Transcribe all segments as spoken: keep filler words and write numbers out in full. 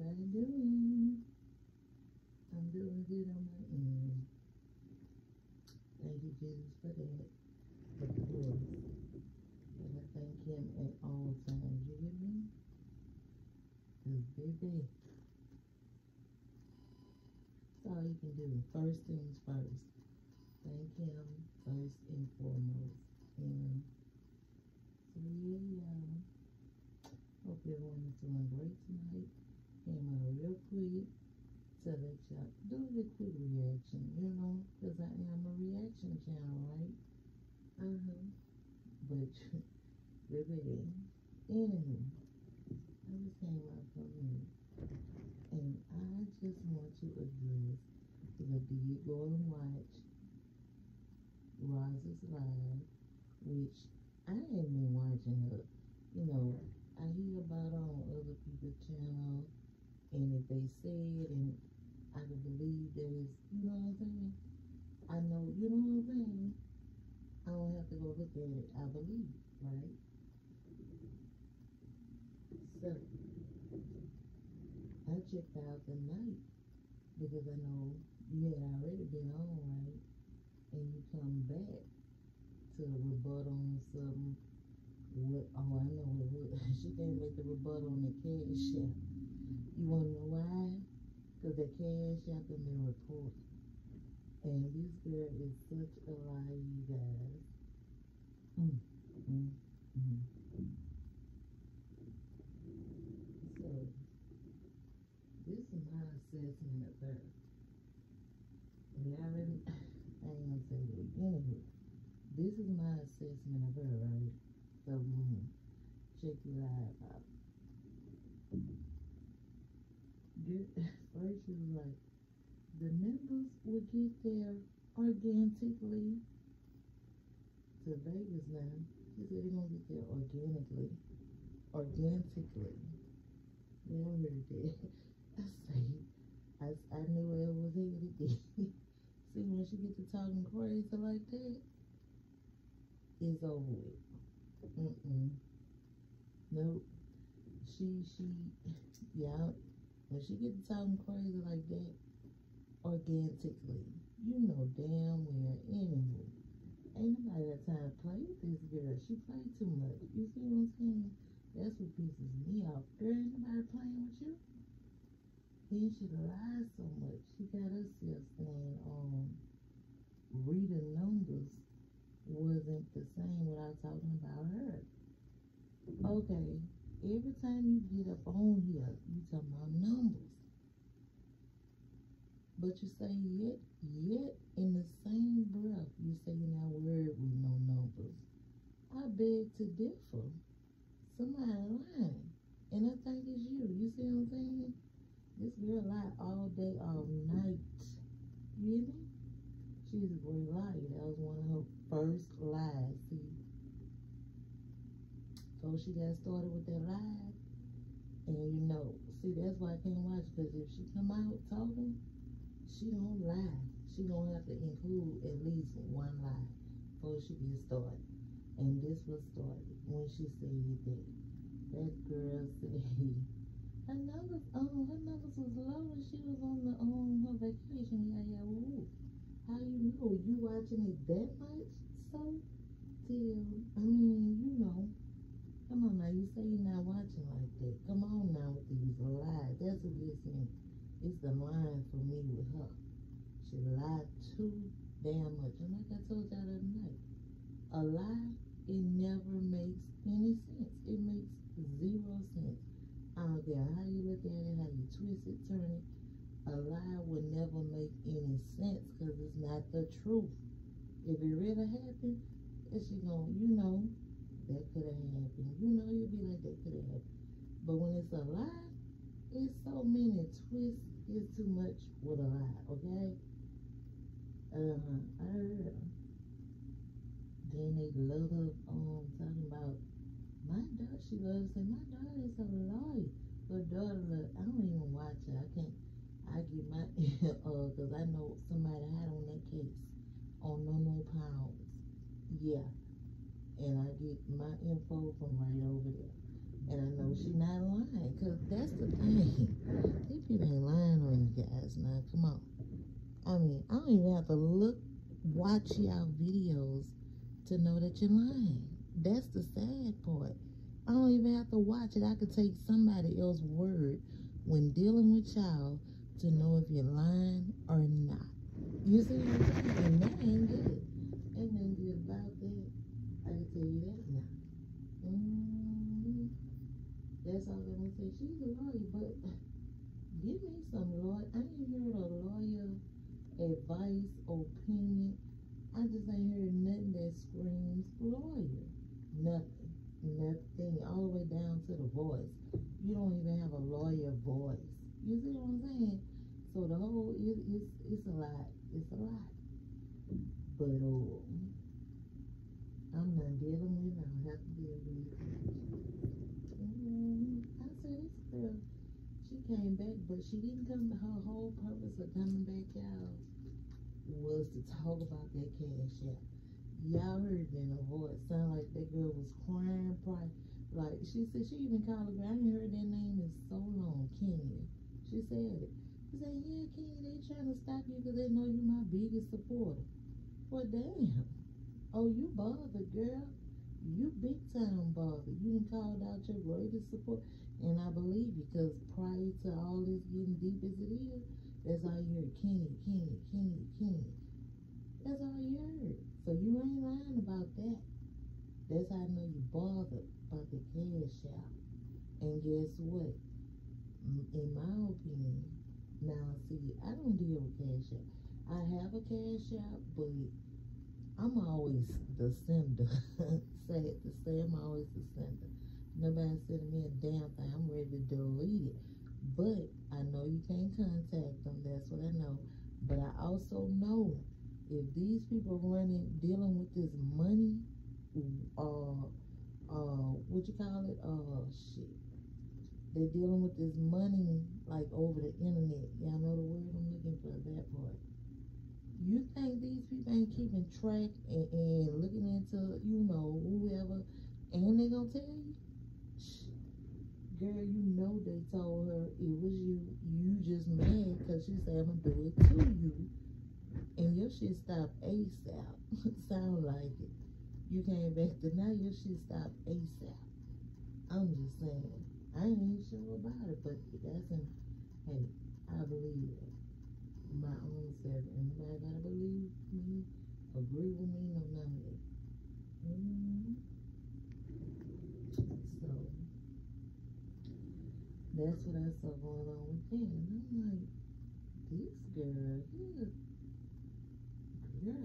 everybody doing? I'm doing good on my end. Thank you, Jesus, for that. Of course. And I thank Him at all times. You hear me? Because, baby, that's all you can do. First things first. Thank Him first and foremost. And so, yeah, y'all. Hope everyone is doing great tonight. Came out real quick to let y'all do the quick reaction, you know, because I am a reaction channel, right? Uh-huh. But, baby, anywho, I just came out from me. And I just want to address, because I did go and watch Roz's Live, which I ain't been watching her. You know, I hear about her on other people's channel, and if they say it, and I can believe there's, you know what I'm saying? I know, you know what I'm saying? I don't have to go look at it. I believe it, right? So, I checked out the night because I know you had already been on, right? And you come back to rebut on some, what, oh, I know it was. She didn't make the rebut on the cash app. You want to know why? Because the cash app has been reported. And this girl is such a liar, you guys. Mm, mm, mm. So, this is my assessment of her. And I already, I ain't gonna say it again. This is my assessment of her, right? So, boom, check your live out. Good. First, she was like, the members will get there organically to Vegas now. She said they're gonna get there organically. Organically. Yeah, I heard that. I say, I, I knew it was headed there. See, when she gets to talking crazy like that, it's over with. Mm-mm. Nope. She, she, yeah, when she gets to talking crazy like that, organically, you know damn well, anywho, ain't nobody got time to play with this girl. She played too much. You see what I'm saying? That's what pisses me off. Girl, ain't nobody playing with you. Then she lies so much. She got herself saying, um, reading numbers wasn't the same without talking about her. Okay, every time you get up on here, you talking about numbers. But you say yet, yet in the same breath, you say you're not worried with no numbers. I beg to differ. Somebody lying. And I think it's you. You see what I'm saying? This girl lied all day, all night. You hear me? She's a great liar. That was one of her first lies. See? So she got started with that lie. And you know, see, that's why I can't watch. Because if she come out talking, she don't lie. She gonna have to include at least one lie before she gets started. And this was started when she said that. That girl said her numbers, um, her numbers was low when she was on the um her vacation. Yeah, yeah, woo. How you know? You watching it that much? So till I mean, you know. Come on now, you say you're not watching like that. Come on now with these lies. That's what this is. It's the line for me with her. She lied too damn much. And like I told y'all the other night, a lie, it never makes any sense. It makes zero sense. I don't care how you look at it, how you twist it, turn it. A lie will never make any sense because it's not the truth. If it really happened, is she gonna, you know, that could have happened. You know, you'd be like, that could have happened. But when it's a lie, it's so many twists. It's too much with a lie, okay? Uh-huh. I heard them. Then they love um talking about my daughter. She loves to say my daughter is a lawyer. Her daughter, look, I don't even watch her. I can't. I get my uh, cause I know somebody had on that case on No No Pounds. Yeah, and I get my info from right over there. And I know she not lying, because that's the thing. These people ain't lying on you guys now. Come on. I mean, I don't even have to look, watch y'all videos to know that you're lying. That's the sad part. I don't even have to watch it. I could take somebody else's word when dealing with y'all to know if you're lying or not. You see what I'm saying? And that ain't good. Ain't nothing good about that. I can tell you that now. Mm-hmm. That's all I'm gonna say. She's a lawyer, but give me some lawyer. I ain't heard a lawyer advice, opinion. I just ain't heard nothing that screams lawyer. Nothing. Nothing. All the way down to the voice. You don't even have a lawyer voice. You see what I'm saying? So the whole, it, it's, it's a lot. It's a lot. But, oh, I'm not dealing with it. I don't have to deal with it. Mm, I said, this girl, she came back, but she didn't come. Her whole purpose of coming back, y'all, was to talk about that cash out. Y'all heard it in her voice. Sound like that girl was crying, crying. Like, she said, she even called her girl. I ain't heard that name in so long, Kenya. She said it. She said, yeah, Kenya, they trying to stop you because they know you my biggest supporter. Well, damn. Oh, you bothered, girl. You big time bothered. You done called out your greatest support. And I believe you, because prior to all this getting deep as it is, that's all you heard. Kenya, Kenya, Kenya, Kenya. That's all you heard. So you ain't lying about that. That's how I know you bothered about the cash out. And guess what? In my opinion, now see, I don't deal with cash out. I have a cash out, but I'm always the sender. Sad to say, I'm always the sender. Nobody sending me a damn thing. I'm ready to delete it. But I know you can't contact them. That's what I know. But I also know if these people running, dealing with this money, uh, uh, what you call it? Uh, shit. They're dealing with this money like over the internet. Y'all know the word I'm looking for, that part. You think these people ain't keeping track and, and looking into, you know, whoever, and they gonna tell you? Girl, you know they told her it was you. You just mad because she said, I'm gonna do it to you. And your shit stopped ASAP. Sound like it. You came back to now, your shit stopped ASAP. I'm just saying. I ain't sure about it, but that's an, hey, I believe it. My own self. Anybody gotta believe me, agree with me, no none of it. Mm-hmm. So that's what I saw going on with them. And I'm like, this girl here, girl.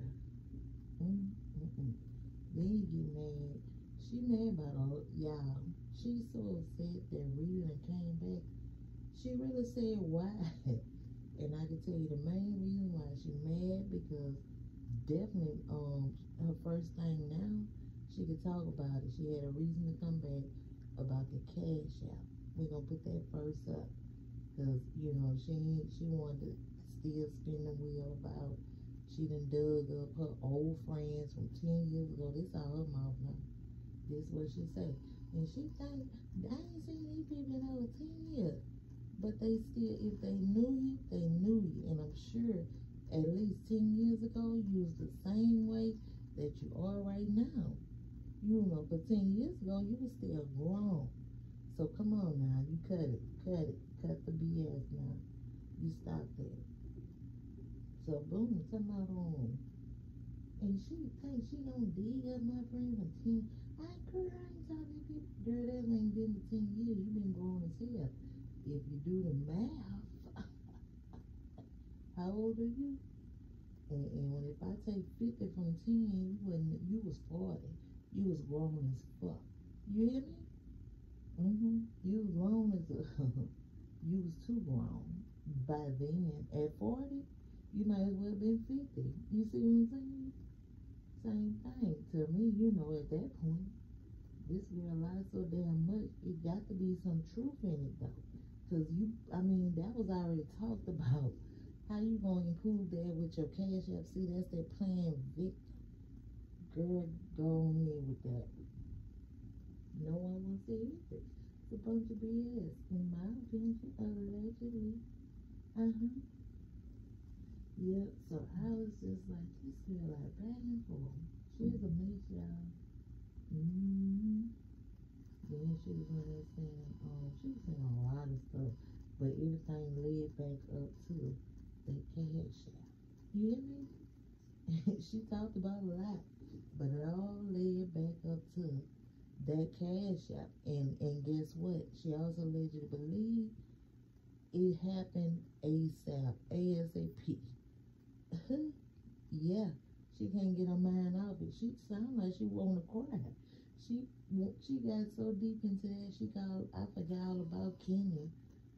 Mm-mm. Then you get mad. She mad about all y'all. She's so upset that Rita came back. She really said why. And I can tell you the main reason why she mad, because definitely um her first thing now, she could talk about it. She had a reason to come back about the cash out. We're gonna put that first up. Because, you know, she she wanted to still spin the wheel about she done dug up her old friends from ten years ago. This all her mouth now. This what she say. And she think, I ain't seen these people in over ten years. But they still, if they knew you, they knew you. And I'm sure at least ten years ago, you was the same way that you are right now. You know, but ten years ago, you was still grown. So come on now, you cut it, cut it, cut the B S now. You stop that. So boom, come out on. And she think she gonna dig up my friend from ten. I girl, I ain't talking to people. Girl, that ain't been to ten years. You been grown as hell. If you do the math, how old are you? And, and when if I take fifty from ten, you wasn't, you was forty. You was grown as fuck. You hear me? Mm-hmm. You was grown as a, you was too grown by then. At forty, you might as well been fifty. You see what I'm saying? Same thing. To me, you know, at that point, this girl lied so damn much, it got to be some truth in it though. Cause you, I mean, that was already talked about. How you gonna include that with your cash app? See, that's that playing victim. Girl, go on in with that. No one wants to hear bunch of B S, in my opinion, allegedly. Uh-huh. Yep, so I was just like, this girl like back and forth. She's a mess, y'all. Mm-hmm. Then she was in there saying, um, she was saying a lot of stuff, but everything led back up to that cash out. You hear me? She talked about a lot, but it all led back up to that cash out. And and guess what? She also led you to believe it happened ASAP, ASAP. Yeah, she can't get her mind off it. She sounded like she wanted to cry. She she got so deep into that, she called, I forgot all about Kenya.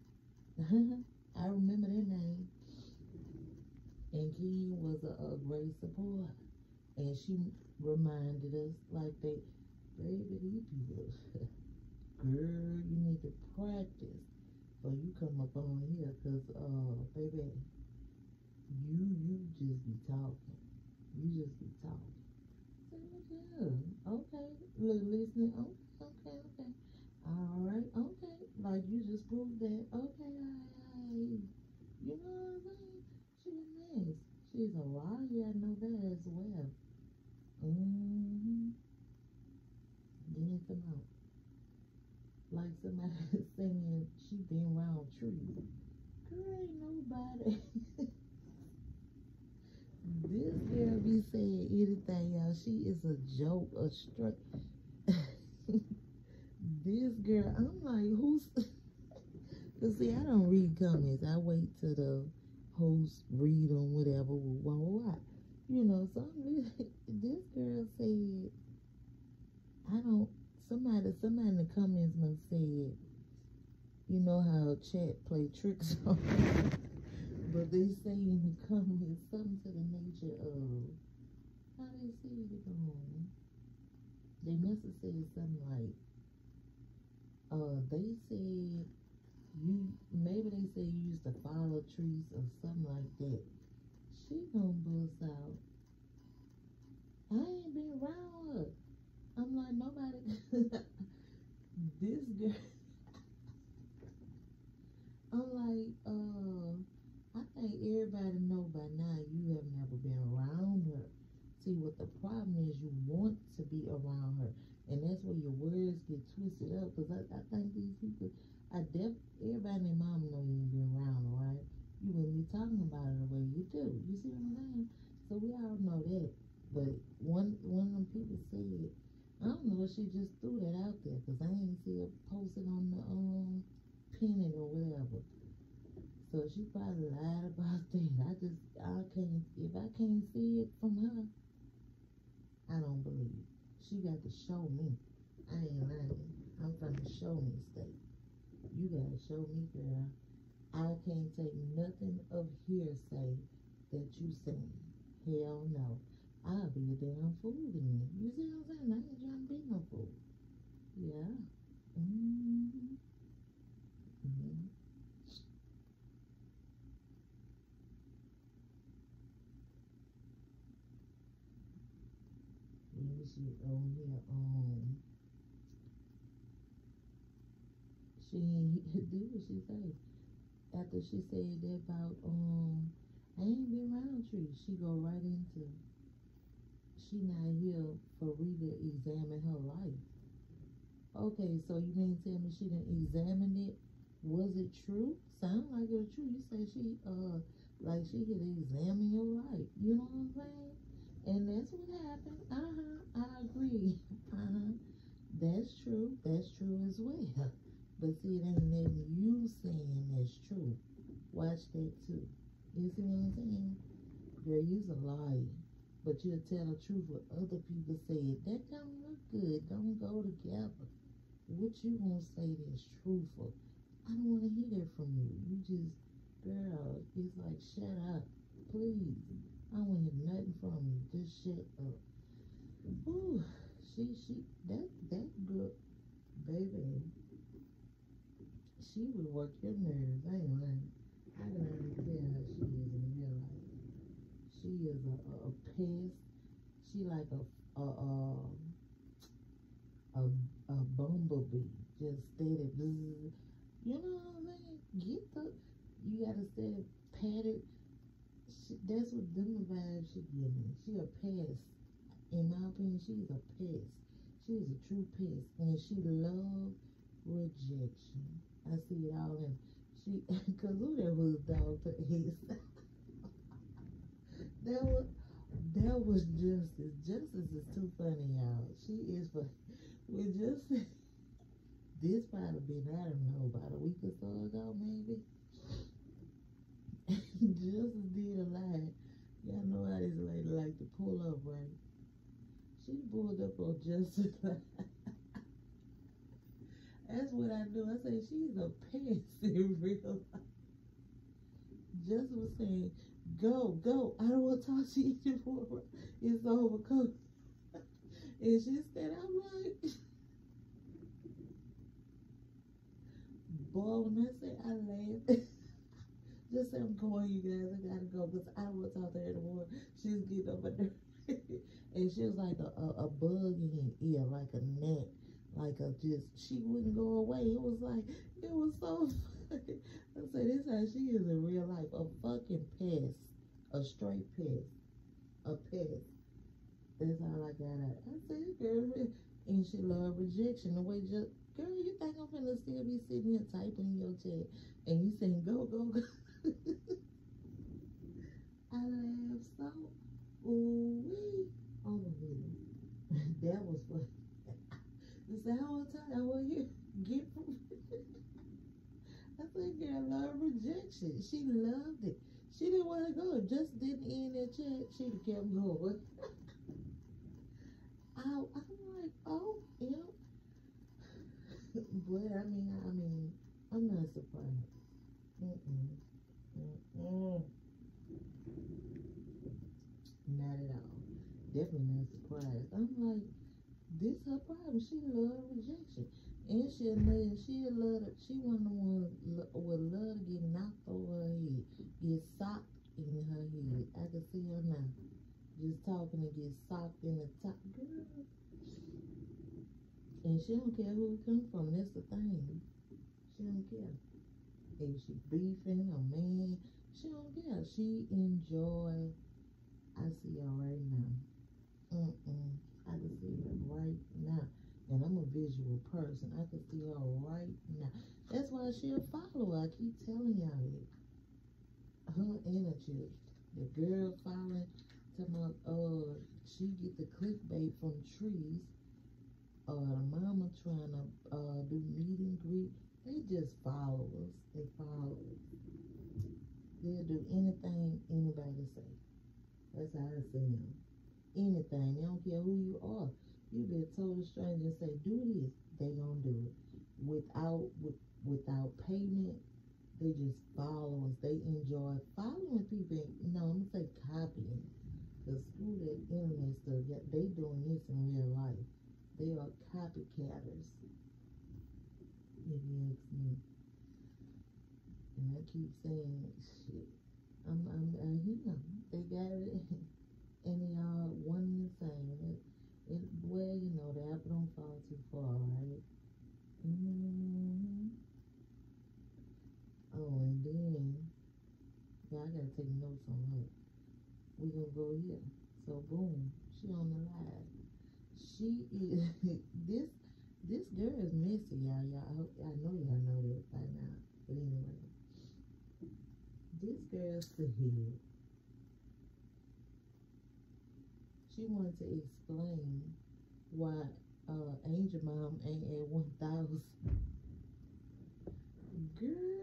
I remember that name. And Kenya was a, a great support. And she reminded us, like, they, baby, these people, girl, you need to practice. But you come up on here, because, uh, baby, you, you just be talking. You just be talking. So, yeah, okay, L- listening, okay, okay, okay. All right, okay. Like, you just proved that, okay, I, you know what I'm saying? She's nice. She's a liar, I know that as well. Mm-hmm. Then come out. Like somebody saying she been around trees. Girl, ain't nobody. This girl be saying anything, y'all. She is a joke, a straight. This girl, I'm like, who's. Cause see, I don't read comments. I wait till the host read them, whatever, why, why. You know, so I'm really, this girl said, I don't, somebody, somebody in the comments must said, you know how chat play tricks on me. But they say in the comments something to the nature of, how they say it on, they must have said something like, uh, they said, you, maybe they say you used to follow trees or something like that. She gonna bust out, I ain't been around her. I'm like, nobody. This girl. I'm like, uh, I think everybody know by now you have never been around her. See, what the problem is, you want to be around her. And that's where your words get twisted up. Because I, I think these people, I def, everybody and their mama know you ain't been around her, right? You wouldn't be talking about it the way you do. You see what I'm saying? So we all know that. But one, one of them people said, I don't know if she just threw that out there. Because I ain't see her posted on the, um, pennant or whatever. So she probably lied about that. I just, I can't, if I can't see it from her, I don't believe. She got to show me. I ain't lying. I'm from the show me state. You gotta show me, girl. I can't take nothing of hearsay that you saying. Hell no. I'll be a damn fool then. You see what I'm saying? I ain't trying to be no fool. Yeah. Mm-hmm. Mm-hmm. Let me see on here. Um, she did what she say. After she said that about um, I ain't been around trees. She go right into she not here for Rita to examine her life. Okay, so you mean tell me she didn't examine it? Was it true? Sound like it was true. You say she uh like she could examine your life. You know what I'm saying? And that's what happened. Uh-huh. I agree. Uh-huh. That's true. That's true as well. But see, it ain't nothing you saying that's true. Watch that too. You see what I'm saying? Girl, you's a liar. But you'll tell the truth what other people said. That don't look good. Don't go together. What you gonna say that's truthful? I don't want to hear that from you. You just, girl, it's like, shut up. Please. I don't want to hear nothing from you. Just shut up. Ooh, she, she, that, that girl, baby, she would work your nerves. I ain't lying. I can already tell how she is in real life. She is a, a, a pest. She like a, a, a, a, a bumblebee. just steady, bzz. You know what I'm saying? Get the, you gotta stay patted. She, that's what them vibes she give me. She a pest. In my opinion, she's a pest. She's a true pest, and she love rejection. I see it all in. She, cause who that was dog to his. That was that was Justice. Justice is too funny, y'all. She is funny. With Justice, this probably been, I don't know, about a week or so ago, maybe. Justice did a lie. Y'all know how this lady like to pull up, right? She pulled up on Justice. That's what I do. I say she's a pest in real life. Justice was saying, go, go. I don't want to talk to you anymore. It's over. Come. And she said, I'm like, boy, when I say I laughed, just say I'm going, you guys. I gotta go because I don't want to talk to her anymore. She's getting up my nerves. And she was like a, a, a bug in her ear, like a gnat. Like a just, she wouldn't go away. It was like, it was so funny. I said, this is how she is in real life. A fucking pest. A straight pest. A pest. That's all I got out. I said, girl, and she love rejection. The way just, girl, you think I'm gonna still be sitting here typing in your chat and you saying, go, go, go. I laughed so, ooh wee. Oh my goodness. That was funny. This the whole time I want you get from I said, girl, love rejection. She loved it. She didn't want to go. It just didn't end that chat. She kept going. I, I'm like, oh, yeah. But I mean, I mean, I'm not surprised. Mm-mm. Mm-mm. Not at all. Definitely not surprised. I'm like, this her problem. She love rejection, and she'll love. She'll love. To, she one of the ones would love to get knocked over her head, get socked in her head. I can see her now, just talking and get socked in the top, girl. And she don't care who it come from. That's the thing. She don't care if she beefing or man. She don't care. She enjoy. I see her right now. Mm-mm. I can see her right now. And I'm a visual person. I can see her right now. That's why she'll follow her. I keep telling y'all it. Her energy. The girl following, talking about, uh, she get the clickbait from trees. Uh, the mama trying to uh, do meet and greet. They just follow us. They follow us. They'll do anything anybody say. That's how I see them. Anything. They don't care who you are. You be a total stranger and say, do this. They gonna do it. Without with, without payment, they just follow us. They enjoy following people. No, I'm gonna say copying. Because screw that internet stuff. They doing this in real life. They are copycatters. If you ask me. And I keep saying, shit. I'm, I'm, I hear them. They got it. And they all one and the same. It, it, well, you know, the apple don't fall too far, right? Mm-hmm. Oh, and then, yeah, I gotta take notes on her. We gonna go here. So, boom, she on the live. She is, this, this girl is messy, y'all. Y'all, I, hope, I know y'all know that by now. But anyway, this girl said, she wanted to explain why uh, Angel Mom ain't at one thousand. Girl.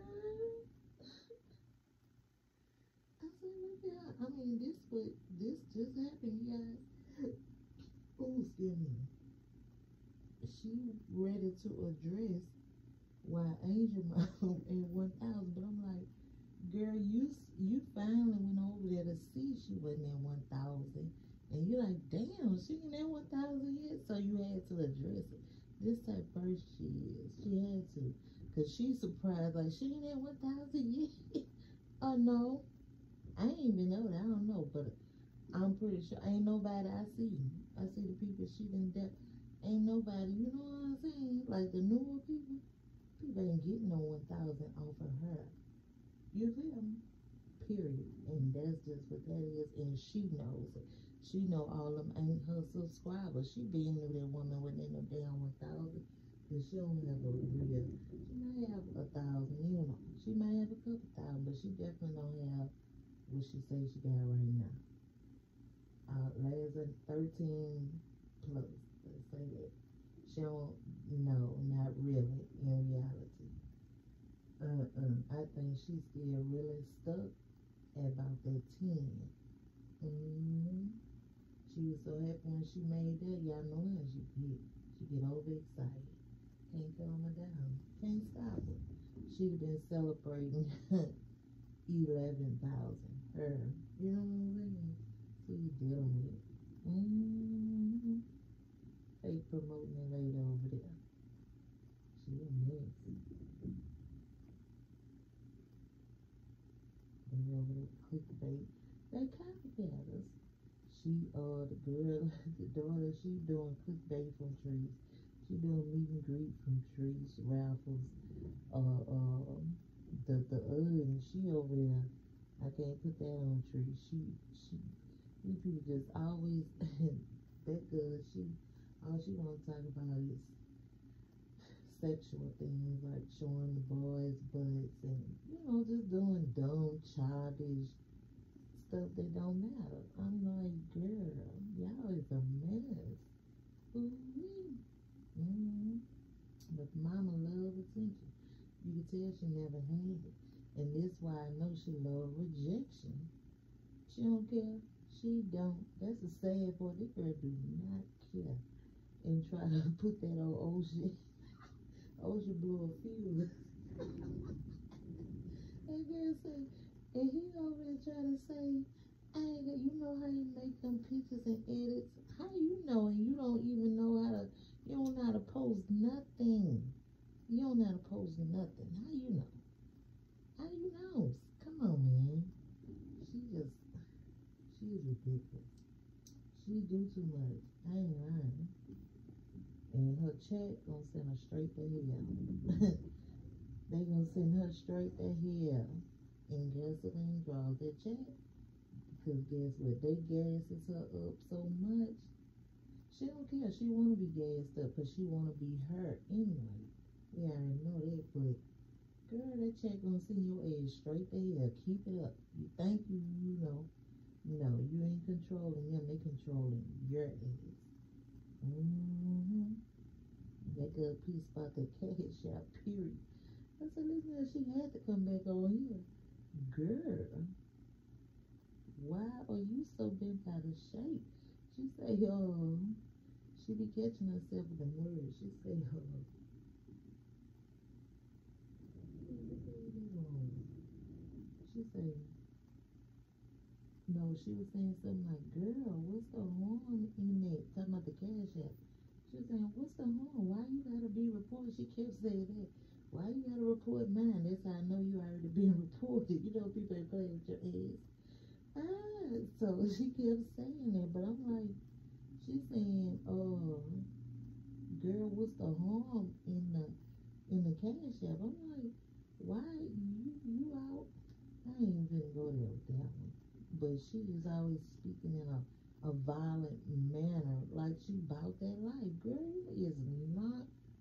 I said, look at, I mean, this what, this just happened, guys. Oh, excuse me. She ready to address why Angel Mom at one thousand, but I'm like, girl, you you finally went over there to see she wasn't at one thousand. And you're like, damn, she ain't at one thousand yet. So you had to address it. This type first she is. She had to. Because she's surprised. Like, she ain't at one thousand yet. Oh, no. I ain't even know that. I don't know. But I'm pretty sure. Ain't nobody I see. I see the people she done done. Ain't nobody. You know what I'm I'm saying? Like the newer people, people ain't getting no one thousand off of her. You feel me? Period. And that's just what that is. And she knows it. She know all them ain't her subscribers. She been with that woman within no damn one thousand. But she don't have a real. She may have a thousand, you know. She may have a couple thousand, but she definitely don't have what she say she got right now. Uh, last at thirteen plus. Let's say that. She don't. No, not really. In reality. Uh-uh. I think she's still really stuck at about that ten. Mm-hmm. She was so happy when she made that. Y'all know how she get. She get overexcited. Can't calm her down. Can't stop her. She'd have been celebrating eleven thousand. Her. You know what I'm saying? So you dealing with it. Mm-hmm. Fake promoting that lady over there. She a mess. They over there clickbait. They copycatters. She, uh, the girl, the daughter, she doing clickbait from trees. She doing meet and greet from trees, raffles. Uh, uh, the the other, and she over there. I can't put that on tree. She, she, these people just always that good. She, all she want to talk about is sexual things like showing the boys' butts and you know just doing dumb, childish stuff that don't matter. I'm like, girl, y'all is a mess. Ooh-wee. Mm-hmm. But mama love attention. You can tell she never had it. And this why I know she love rejection. She don't care. She don't. That's a sad part. This girl do not care. And try to put that on Ocean. Ocean blew a fuse. That girl say, and he over there trying to say, hey, you know how you make them pictures and edits? How you know? And you don't even know how to, you don't know how to post nothing. You don't know how to post nothing. How you know? How you know? Come on, man. She just, she is ridiculous. She do too much. I ain't lying. And her chat gonna send her straight to hell. They gonna send her straight to hell. And gasoline draws that chat. Because guess what? They gasses her up so much. She don't care. She wanna be gassed up because she wanna be her anyway. We already know that, but girl, that chat gonna send your ass straight to hell. Keep it up. You think you, you know. No, you ain't controlling them. They controlling your ass. Mm-hmm. That good piece about the cash out, period. I said, listen, she had to come back on here. Girl, why are you so bent out of shape? She say, oh, she be catching herself with the words. She say, oh, she say, no, she was saying something like, girl, what's the harm in that? Talking about the cash app. She was saying, what's the harm? Why you gotta be reported? She kept saying that. Why you gotta report mine? That's how I know you already been reported. You know, people ain't playing with your ass. Ah, so she kept saying that, but I'm like, she's saying, oh, girl, what's the harm in the in the cash app? I'm like, why you you out? I ain't even gonna go there with that one. But she is always speaking in a, a violent manner, like she about that life. Girl, is not.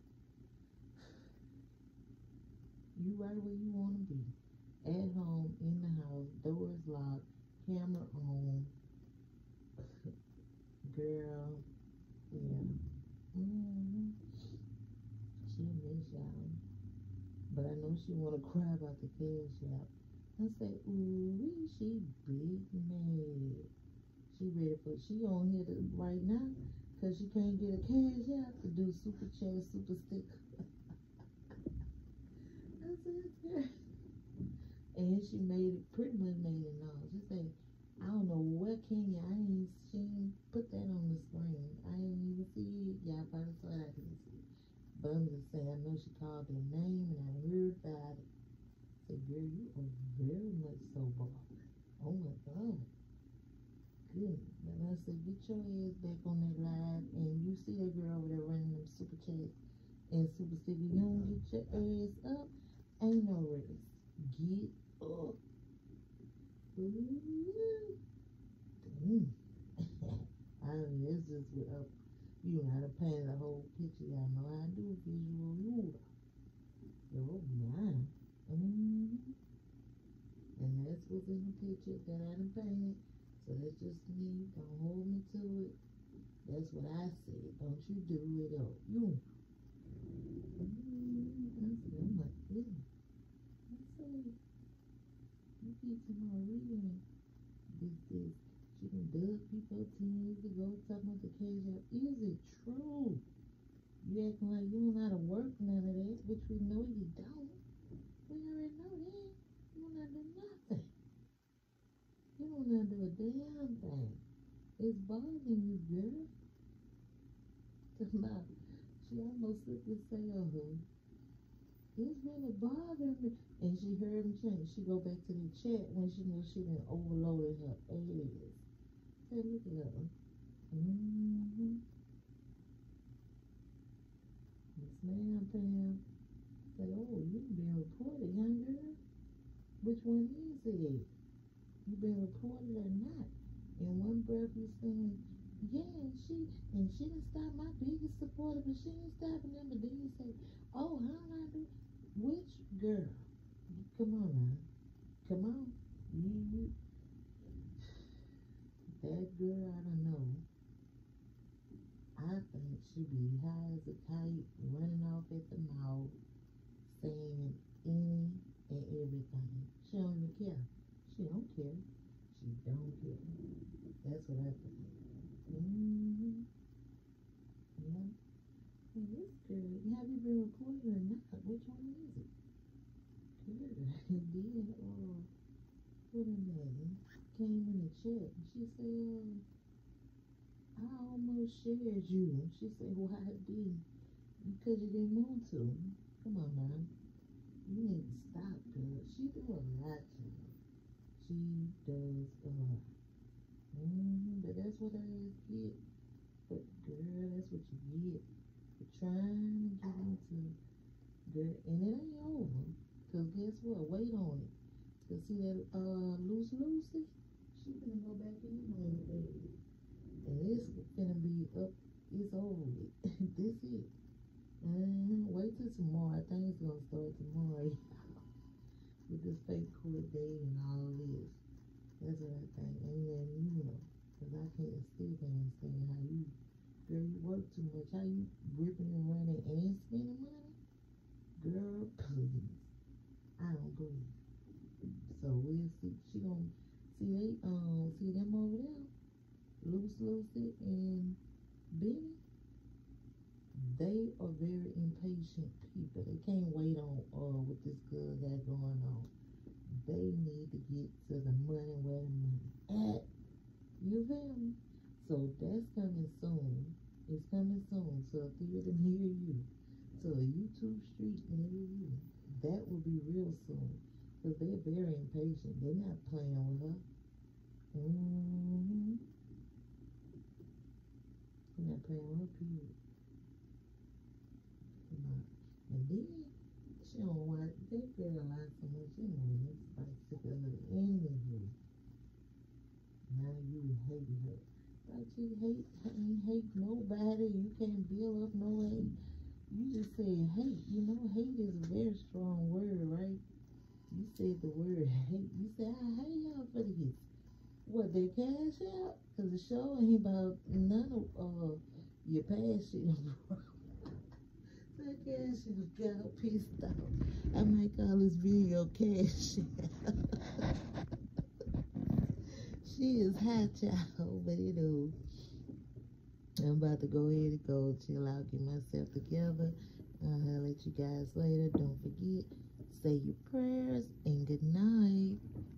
You right where you want to be. At home, in the house, doors locked, camera on. Girl, yeah. Mm-hmm. She'll miss y'all. But I know she want to cry about the cash app. I say, ooh, she big mad. She ready for, she on here to, right now because she can't get a cash app to do super chat, super sticker. I said, girl. And she made it, pretty much made it known. She said, I don't know what Kenya, I ain't, she ain't put that on the screen. I ain't even see it. Y'all probably saw it, I didn't see it. But I'm just saying, I know she called her name and I heard about it. I said, girl, you are very much so bothered. Oh my God. Good. And I said, get your ass back on that live. And you see that girl over there running them super chats. And Super Sticky, you don't get your ass up, ain't no rest. Get up. Ooh. Dang. I mean, it's just with up. You know how to paint the whole picture. I know how to do visual noodle. Oh my. Mm-hmm. And that's what's in the picture that I done painted. So that's just me. Don't hold me to it. That's what I said. Don't you do it up. You. Mm-hmm. I said, oh my goodness. I said, you keep tomorrow reading this, this. She done dug people up ten years ago talking about the cash out. Is it true? You acting like you don't know how to work none of that, which we know you don't. We already know that. You don't know how to do nothing. You don't know how to do a damn thing. It's bothering you, girl. About, she almost slipped and say on her. It's really bothering me. And she heard him change. She go back to the chat when she knew she done overloaded her ass. Say, look at her. Mm-hmm. Yes, ma'am, Pam. Say, oh, you been reported, young girl. Which one is it? You been reported or not? In one breath you saying, yeah, and she and she didn't stop my biggest supporter, but she ain't stopping them. But then you say, oh, how do I do? Which girl? Come on now. Come on. You, you. That girl, I don't know. I think she be high as a kite, running off at the mouth, saying any and everything. She don't even care. She don't care. She don't care. That's what I think. Mm-hmm. Yeah. Hey, this girl, have you been reported or not? Which one is it? Good. It did. Oh, what a name. Came in the chat. She said, uh, I almost shared you. She said, why did? Because you didn't want to. Come on now. You need to stop, girl. She do a lot to her. She does a lot. Mm-hmm. But that's what I get. But girl, that's what you get for trying to get into girl. And it ain't over. Cause guess what? Wait on it. Cause see that uh Loose Lucy? She gonna go back in on the baby. And it's gonna be up. It's over with. This it. Mm-hmm. Wait till tomorrow. I think it's gonna start tomorrow. With this fake court date and all this. That's what I think. And then you know. Cause I can't still can't understand how you, girl, you work too much. How you ripping and running and spending money? Girl, please. I don't believe. So we'll see. She gonna see they um see them over there, Loose Lucy and Benny. They are very impatient people. They can't wait on uh what this girl got going on. They need to get to the money where the money at. You feel me? So that's coming soon. It's coming soon. So a theater near you. So a YouTube street near you. That will be real soon. Because they're very impatient. They're not playing with her. Mm-hmm. They're not playing with her, period. And then, she don't want, that girl lied so much anyway. It's like sick of her anyway. Now you hate her. But you hate, ain't hate nobody. You can't build up no hate. You just said hate. You know, hate is a very strong word, right? You said the word hate. You said, I hate y'all for this. What, they cash out? Because the show ain't about none of uh, your past shit. That cash shit got her pissed off. I might call this video cash out. She is hot, child, but you know, I'm about to go ahead and go chill out, get myself together. I'll let you guys later. Don't forget, say your prayers and good night.